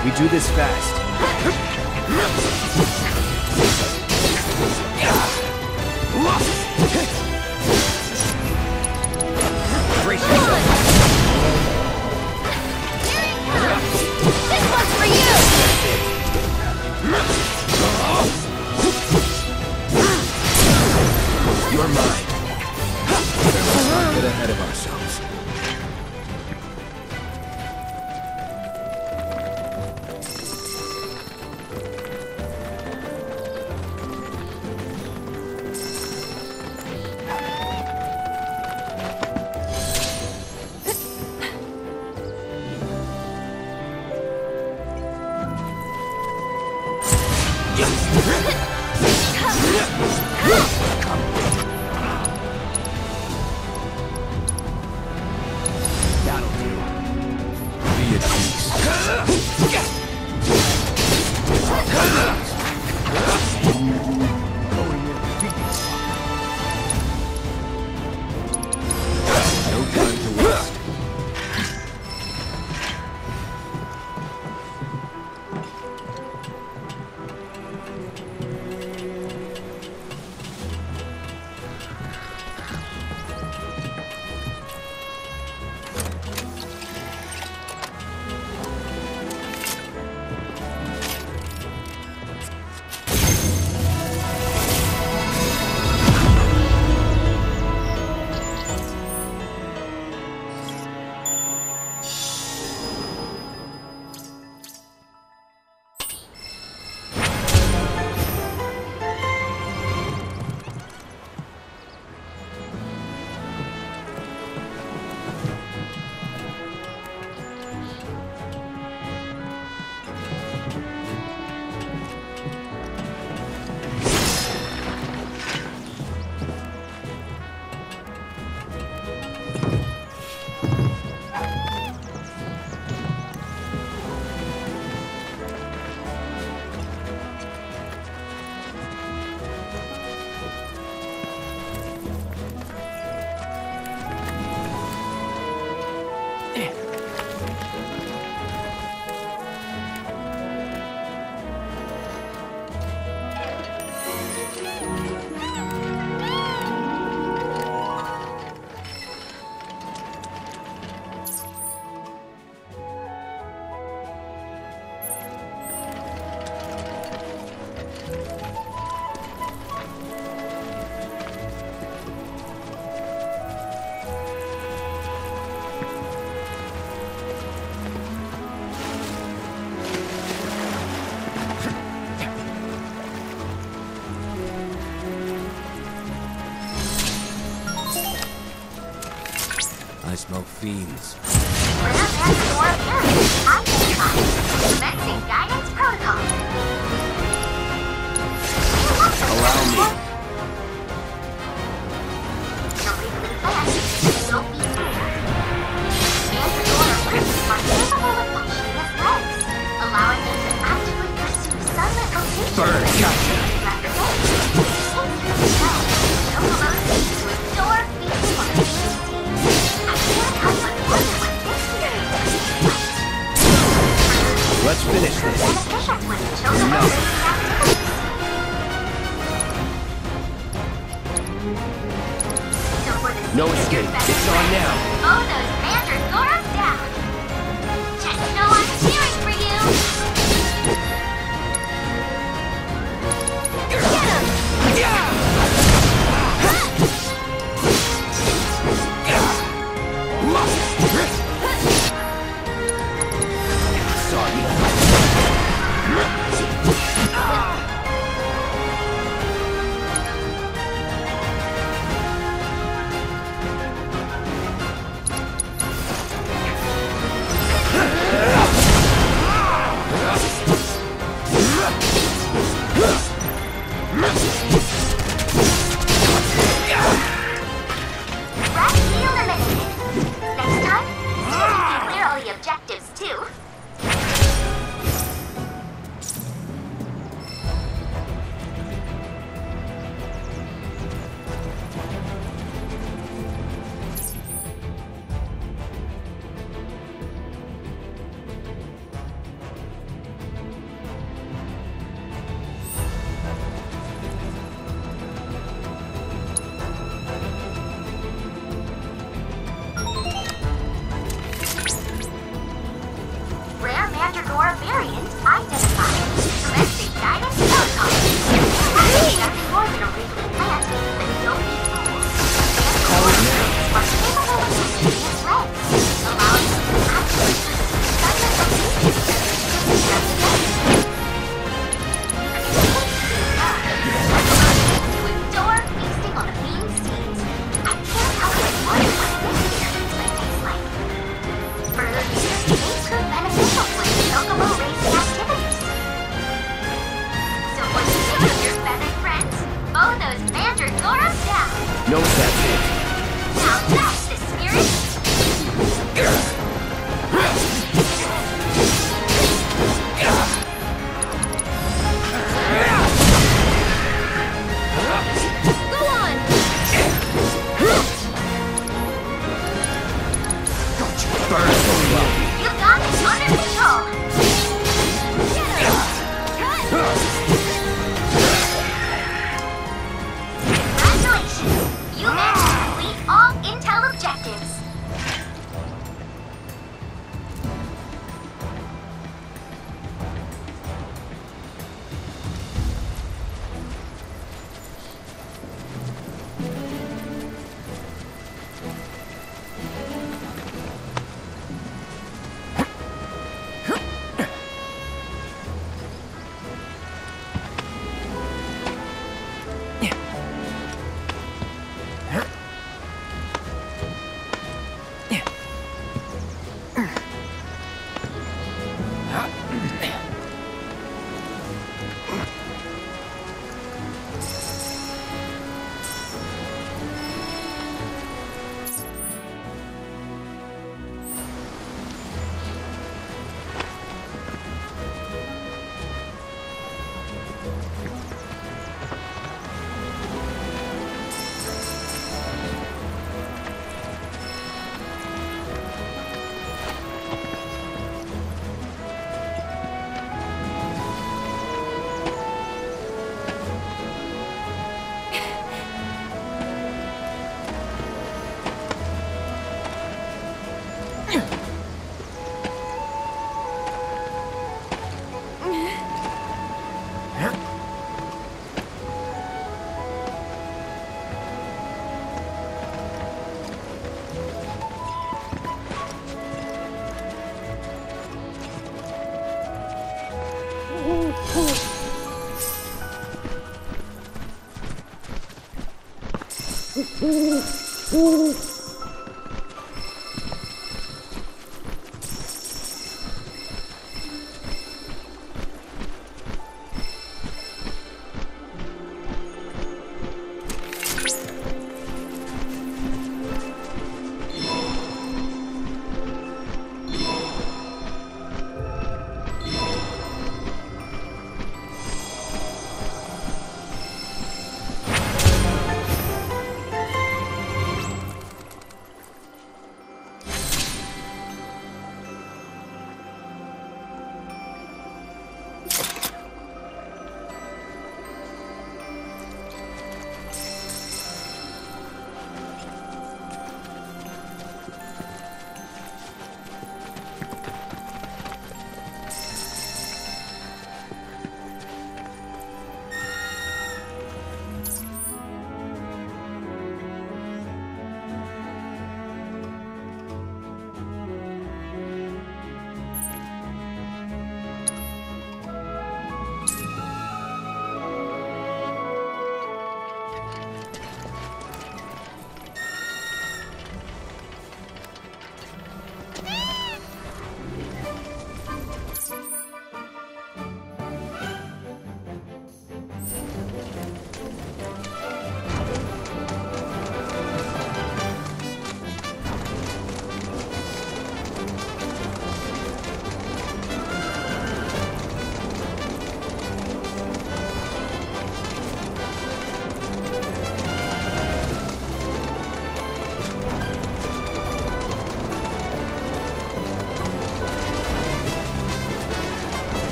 We do this fast. Brace yourself. Here it comes! This one's for you! You're mine. Let's not get ahead of ourselves. That'll do. Be at peace. No time to waste. I smell fiends. Commencing guidance protocol. Allow me. Sophie and Dora are capable of functioning as legs, allowing them to actively pursue sunlit locations. Bird, gotcha. Let's finish this. No escape. It's on now. Oh, those Manders Goros down. Just know I'm cheering for you. Get him! Sorry. No, that's it. Now that's the spirit! Go on! Burn so well. You got this under control! Congratulations! You managed to complete all Intel objectives!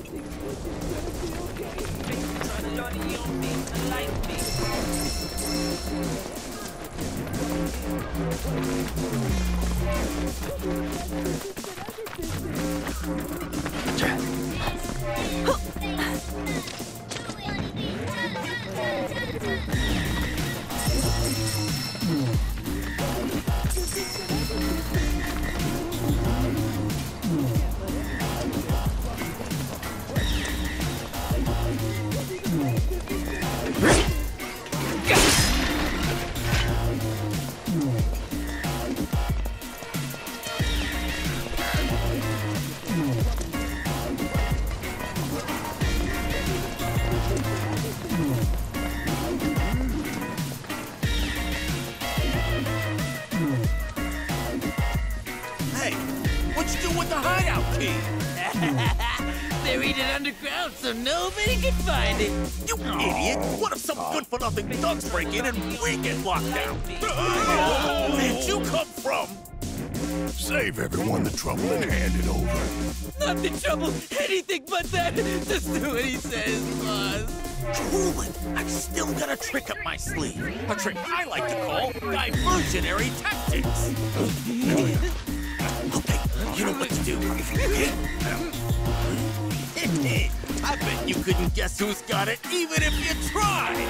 Hey, what you do with the hideout key? Buried it underground so nobody can find it. You idiot! What if some good-for-nothing thugs break in and we get locked out? Where'd you come from? Save everyone the trouble and hand it over. Not the trouble, anything but that. Just do what he says, boss. Truly, I've still got a trick up my sleeve. A trick I like to call diversionary tactics. Okay, you know what to do, okay? I bet you couldn't guess who's got it, even if you tried.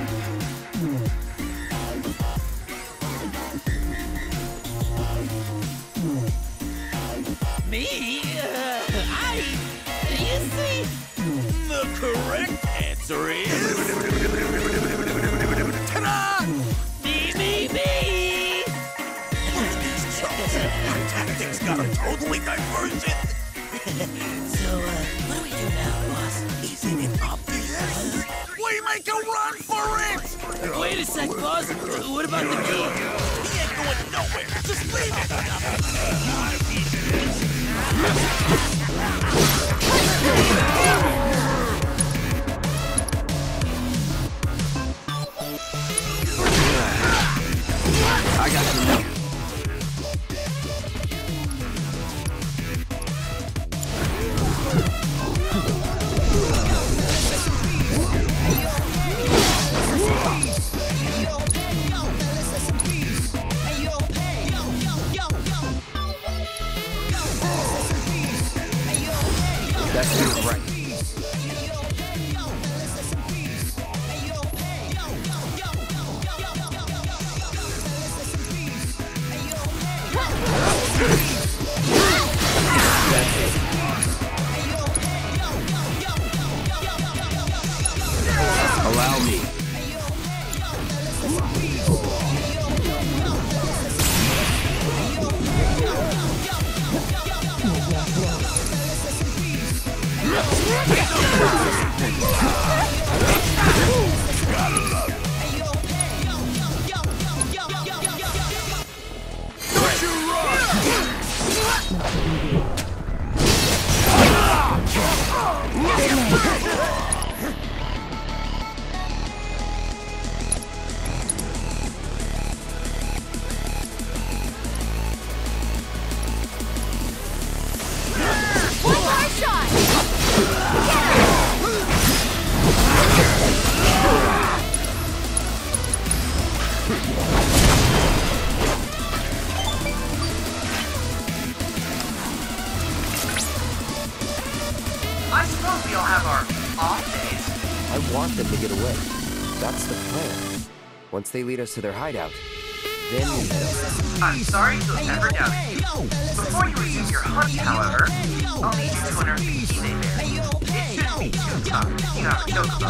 Me? You see? The correct answer is... Ta-da! Me! Look at these chumps. Our tactics got them totally divergent. So, what do we do now, boss? Isn't it obvious? We make a run for it! Wait a sec, boss. What about the key? He ain't going nowhere. Just leave it. I got you now. That's it, right. Allow me. One more shot! I suppose we all have our off days. I want them to get away. That's the plan. Once they lead us to their hideout, then we head up. I'm sorry to have ever doubted you. Before you resume your hunt, however, I'll need you to unearth the key they bear. It shouldn't be too tough. You have a chocobo.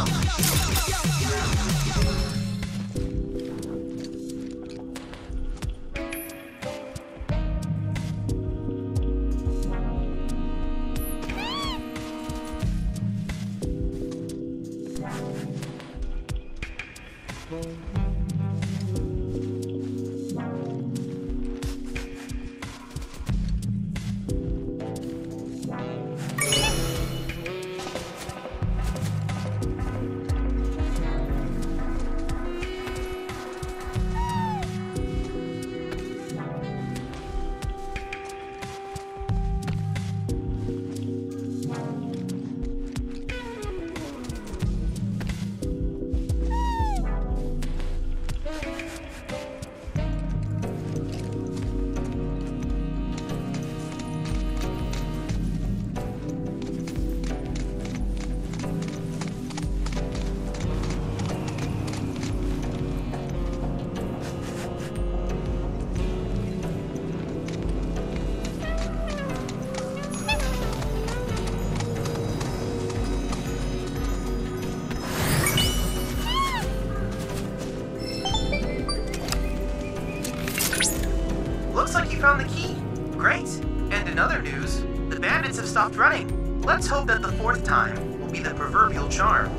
bandits have stopped running. Let's hope that the fourth time will be the proverbial charm.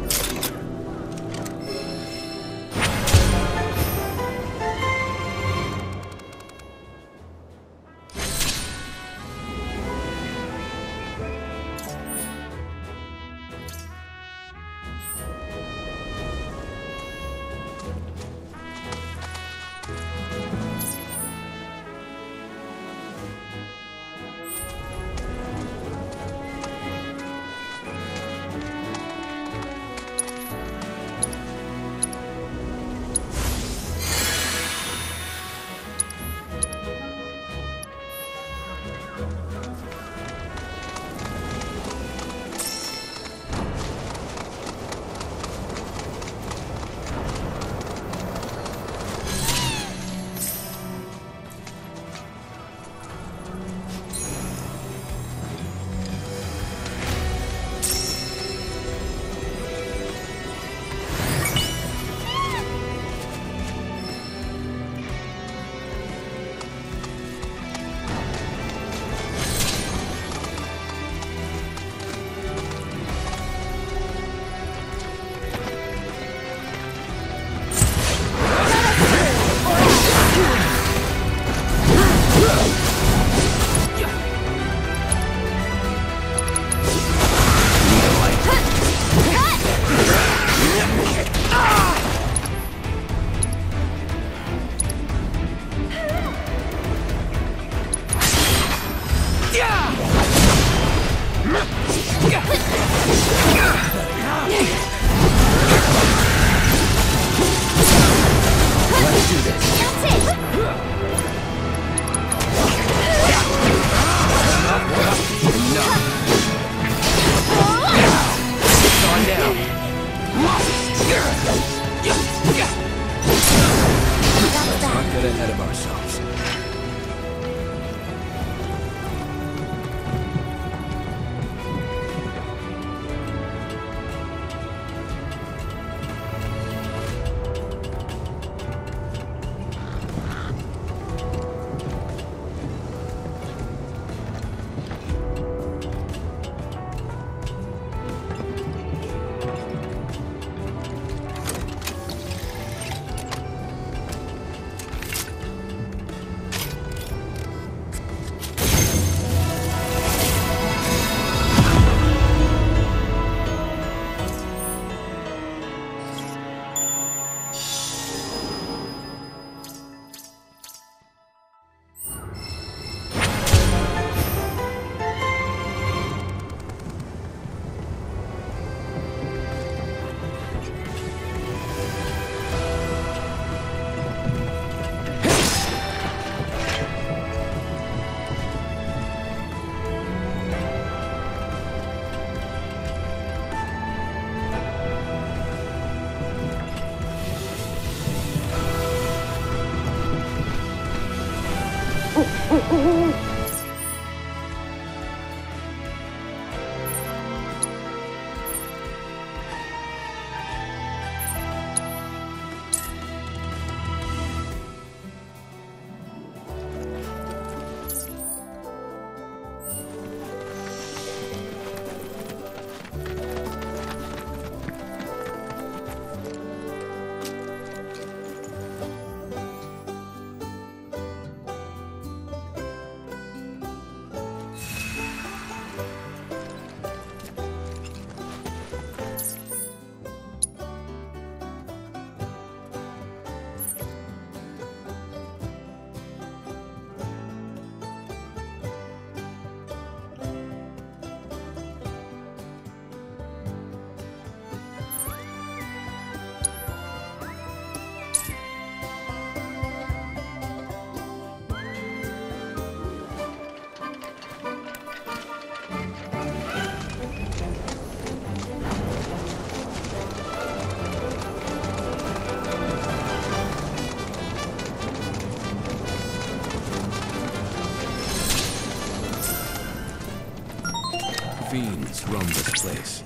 Fiends roam this place.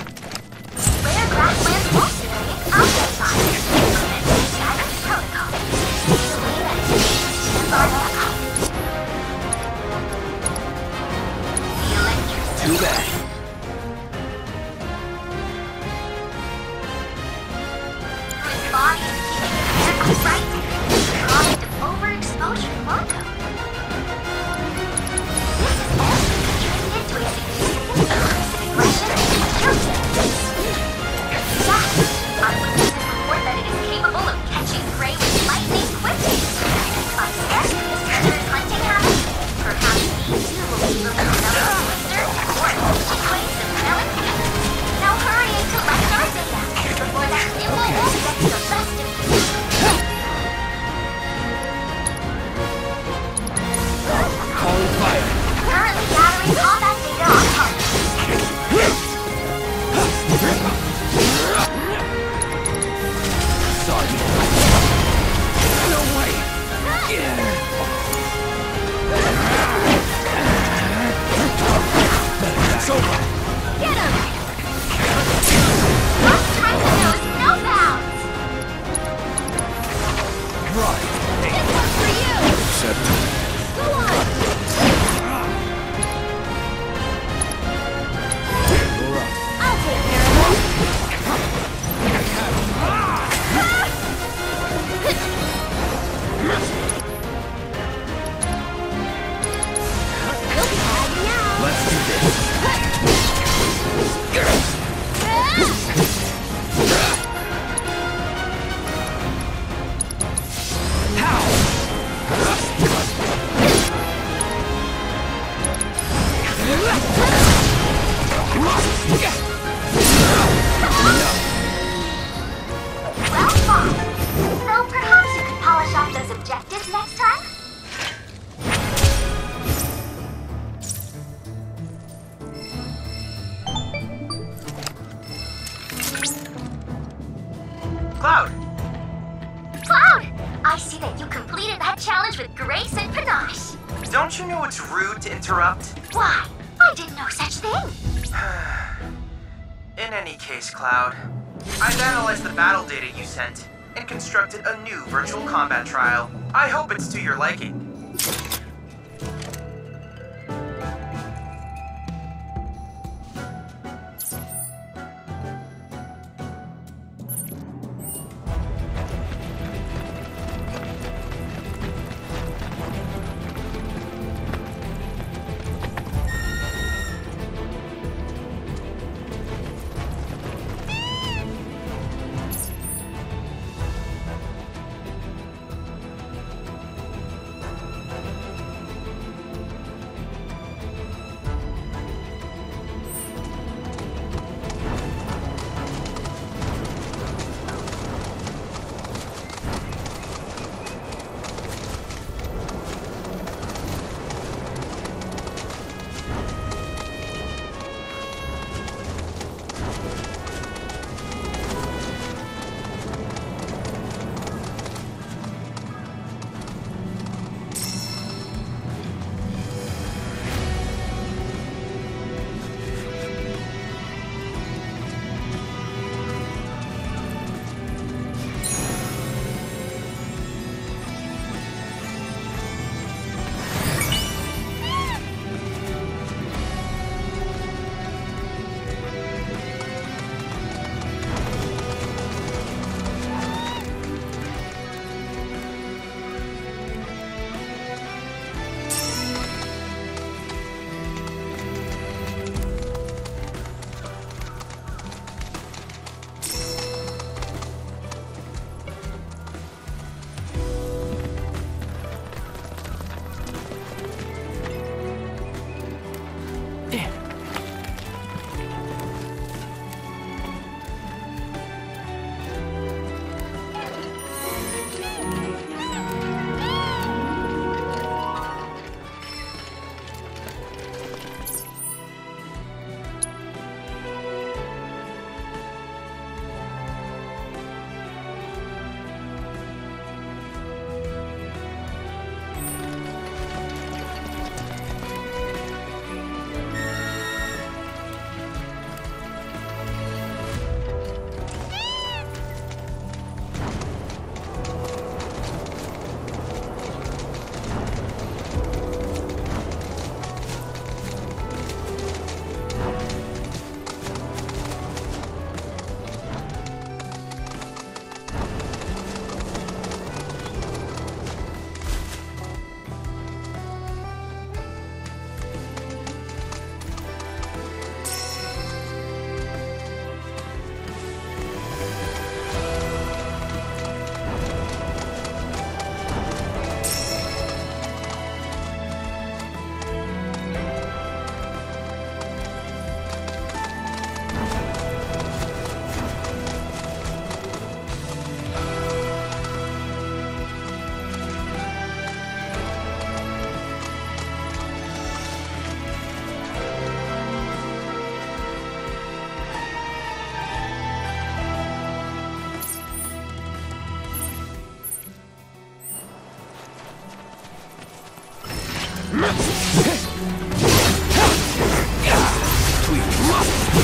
Rare grassland wolfberry, outside. Standard protocol. Stand by their eyes. The Too bad. His body is keeping his hair upright. Product of overexposure to Monko. This is also contributed to a significant increase in aggression and intelligence. Yes, eyewitnesses report that it is capable of catching prey with lightning quickness. Obsessed with this creature's hunting habits, perhaps these two will be able to develop a blister or efficient ways of smelling things. Now hurry and collect our data before that nimble wolf gets the best of you. Calling fire. Currently gathering combat data on target. Sorry. No way. It's over. Get him! Most times it knows no bounds. Right. This one's for you! Except Go on! I'll take care of him! You'll be hiding out! Let's do this. Well fought. So perhaps you could polish off those objectives next time? Cloud! Cloud! I see that you completed that challenge with grace and panache. Don't you know it's rude to interrupt? Why? I did no such thing. In any case, Cloud, I've analyzed the battle data you sent and constructed a new virtual combat trial. I hope it's to your liking.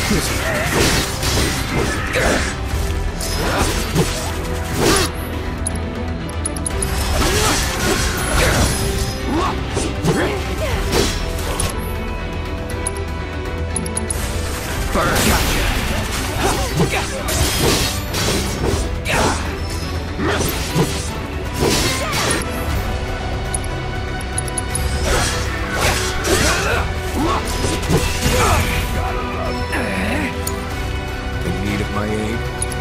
In need of my aid?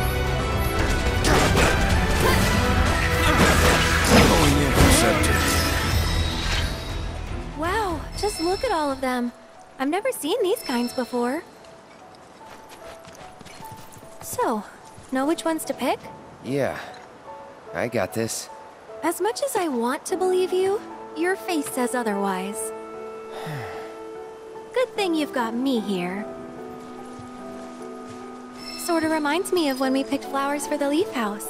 Going in for Scepter. Wow, just look at all of them. I've never seen these kinds before. So, know which ones to pick? Yeah, I got this. As much as I want to believe you, your face says otherwise. Good thing you've got me here. Sorta reminds me of when we picked flowers for the Leaf House.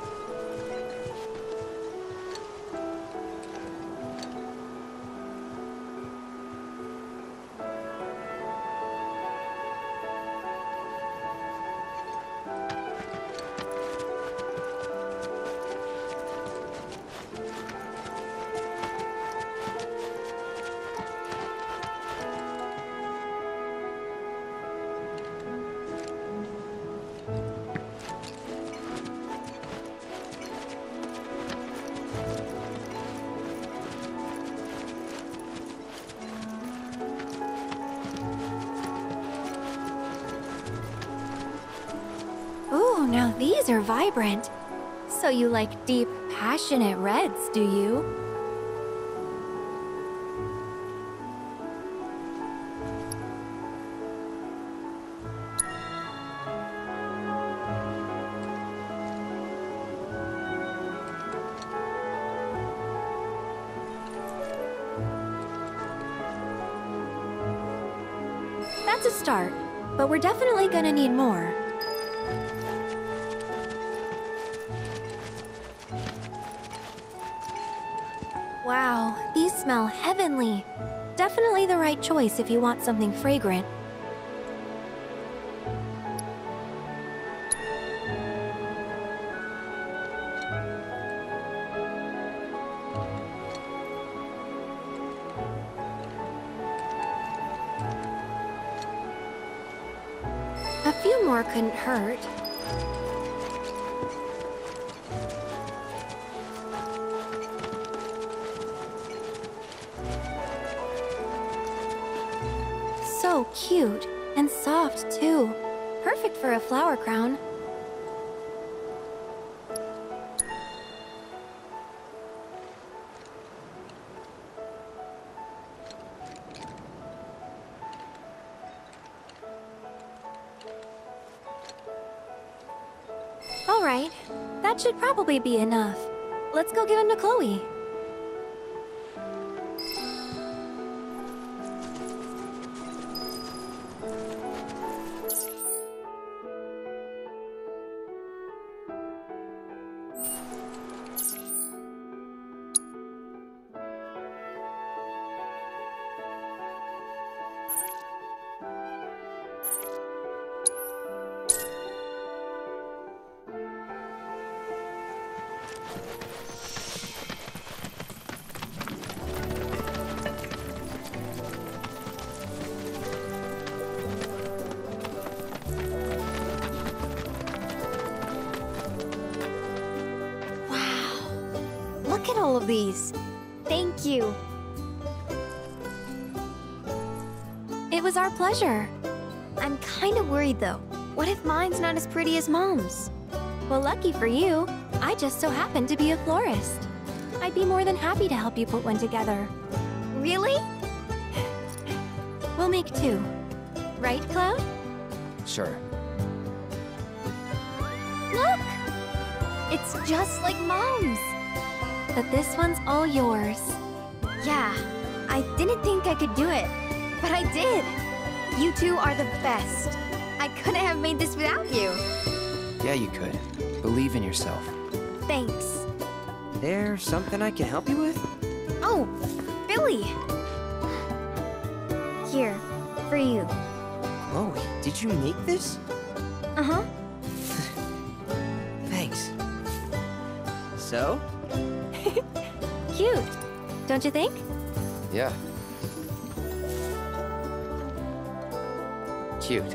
Ooh, now these are vibrant. So you like deep, passionate reds, do you? That's a start, but we're definitely gonna need more. Wow, these smell heavenly. Definitely the right choice if you want something fragrant. A few more couldn't hurt. So cute and soft too. Perfect for a flower crown. All right, that should probably be enough. Let's go give him to Chloe. Look at all of these. Thank you. It was our pleasure. I'm kind of worried though. What if mine's not as pretty as Mom's? Well, lucky for you, I just so happen to be a florist. I'd be more than happy to help you put one together. Really? We'll make two. Right, Cloud? Sure. Look! It's just like Mom's. But this one's all yours. Yeah, I didn't think I could do it, but I did. You two are the best. I couldn't have made this without you. Yeah, you could. Believe in yourself. Thanks. There's something I can help you with? Oh, Billy! Here, for you. Chloe, did you make this? Uh-huh. Thanks. So? Cute, don't you think? Yeah. Cute.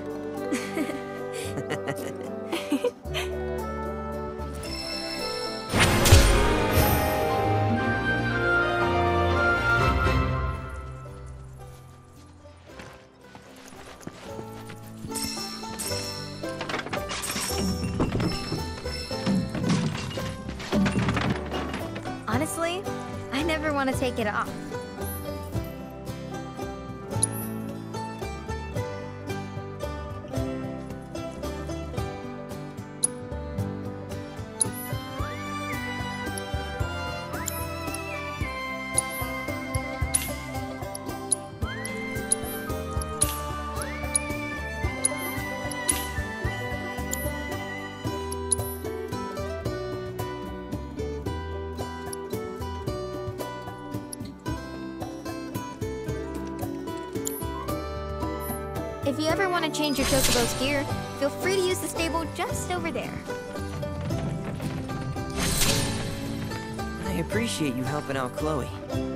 Honestly, I never want to take it off. If you ever want to change your Chocobo's gear, feel free to use the stable just over there. I appreciate you helping out Chloe.